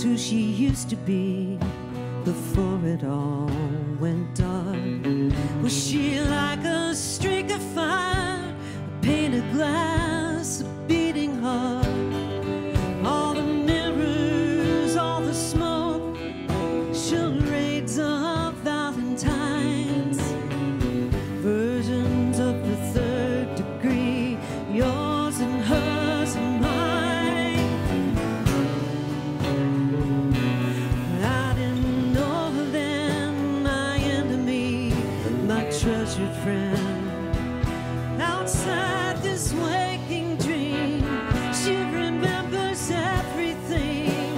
who she used to be before it all went dark. Was she like a streak of fire, a pane of glass, a beating heart? All the mirrors, all the smoke, charades of Valentine's, versions of the third degree, yours and hers and mine. Treasured friend, outside this waking dream, she remembers everything.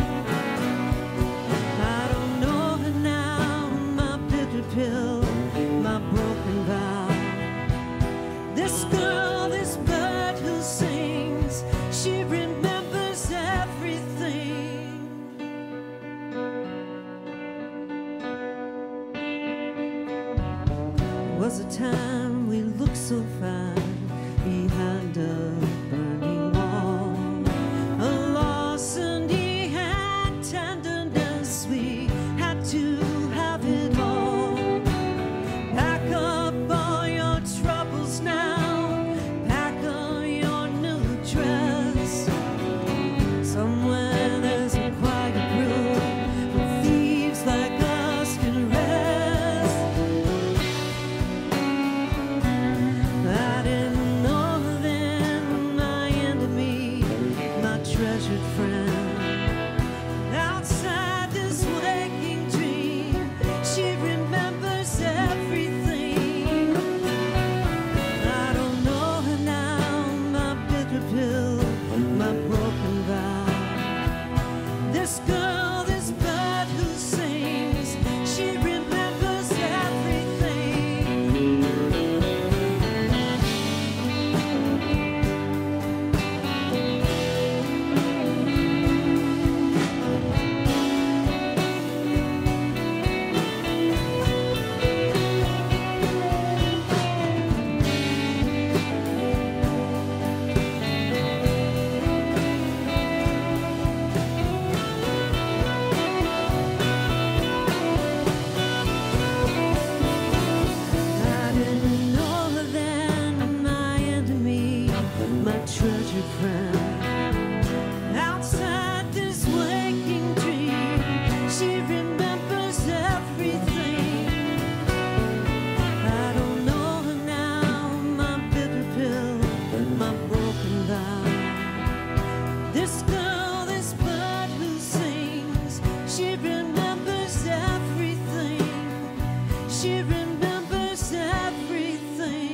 I don't know her now, my bitter pill, my broken vow. This girl, this bird who sings, she remembers everything. Was a time we looked so fine behind a burning wall, a loss and he had tenderness, we had to have it all. Pack up all your troubles now, pack on your new dress. Somewhere there's a quiet room where thieves like us can rest. Treasured friend, outside this waking dream, she remembers everything. I don't know her now, my bitter pill, my broken vow. This girl, this bird who sings, she remembers everything. Treasured friend, outside this waking dream, she remembers everything. I don't know her now, my bitter pill, my broken vow. This girl, this bird who sings, she remembers everything. She remembers everything.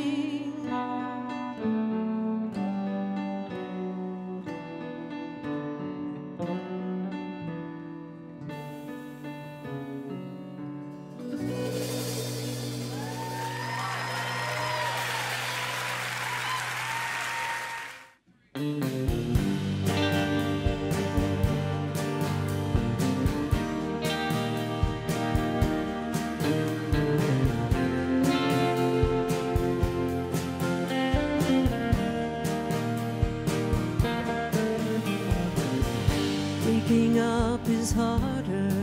Waking up is harder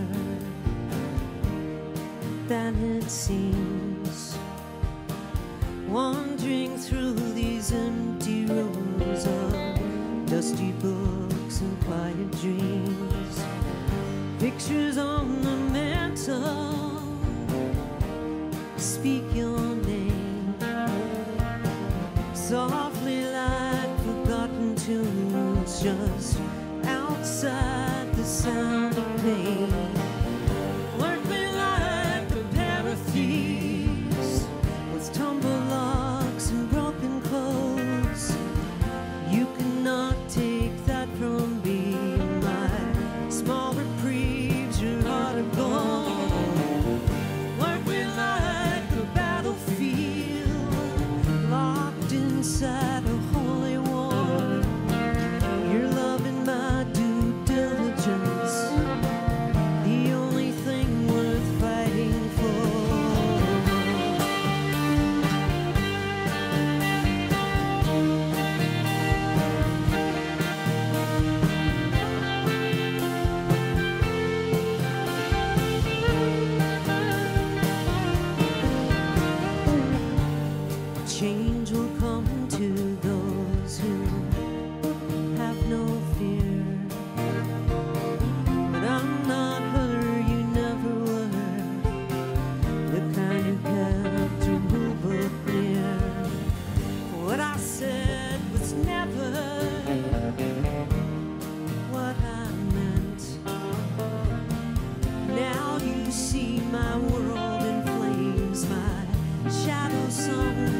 than it seems. Wandering through these empty rooms of dusty books and quiet dreams. Pictures on the mantle speak your name softly like forgotten tunes, just outside the sound of pain. Work me like a pair of thieves with tumble locks and broken clothes. You cannot take that from me, my small reprieves, your heart of gold. Work me like a battlefield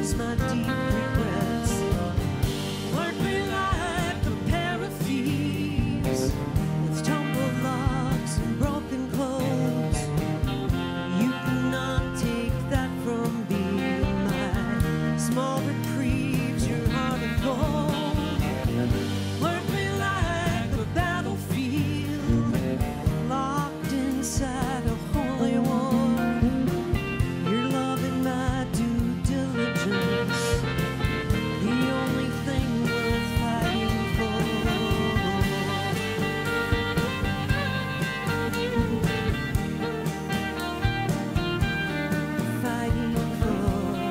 ease my deep regrets. Work me like a pair of thieves with tumbled locks and broken clothes. You cannot take that from me. My small reprieves, your heart of gold. Work me like a battlefield, locked inside a holy war. You're loving my due diligence, the only thing worth fighting for. Fighting for.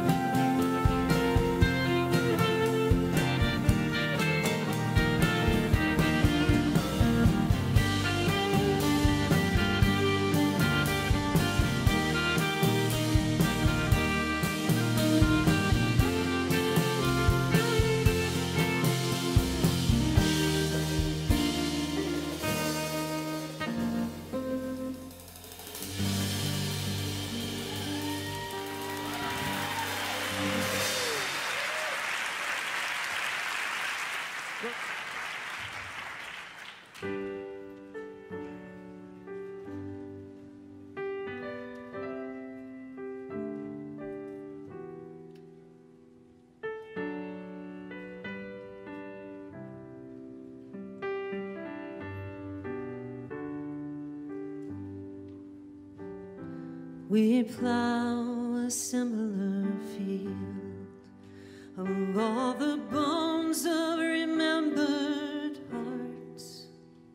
We plow a similar field of all the bones of remembered hearts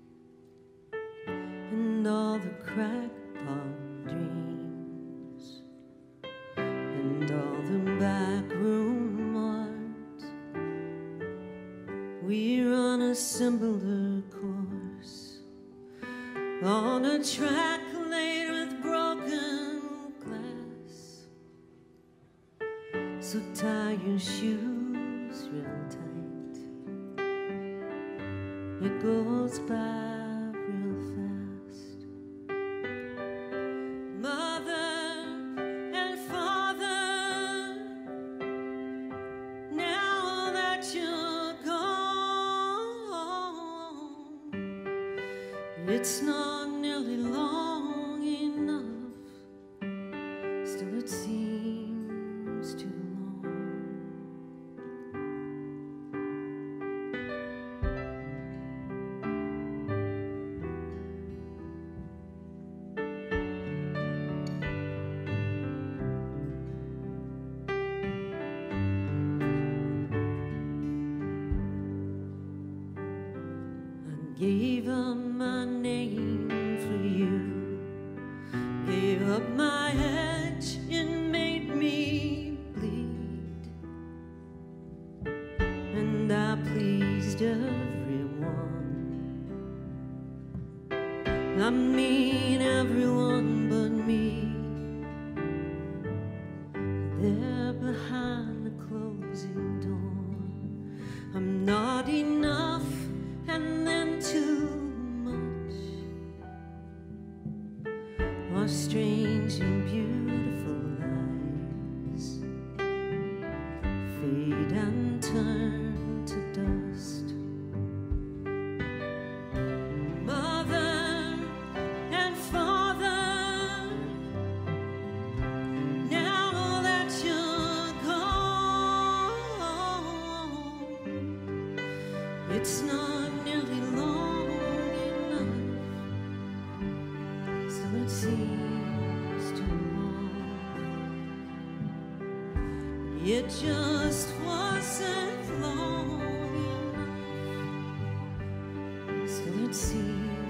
and all the crackpot dreams and all the backroom art. We run a similar course on a track laid with broken. So tie your shoes real tight. It goes by real fast. Mother and father, now that you're gone, it's not nearly long enough. Still it seems too long. Gave up my name for you, gave up my edge, it made me bleed, and I pleased everyone. I mean everyone but me. There behind the closing door, I'm not enough and then too much. Our strange and beautiful lives fade and turn to dust. Mother and father, now that you're gone, it's not nearly long enough. Still it seems too long. It just wasn't long enough. Still it seems